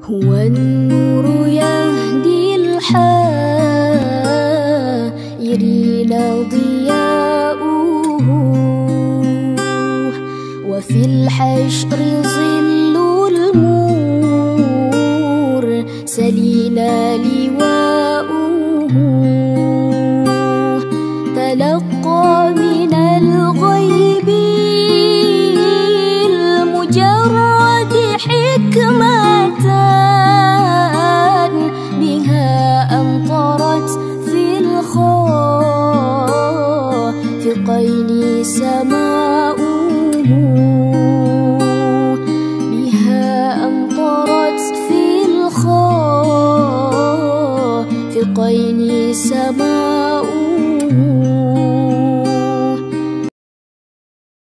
هو النور يهدي الحائرين ضياؤه، وفي الحشر ظل المرسلين لواؤه. تلقى من الغيب المجرد حكمة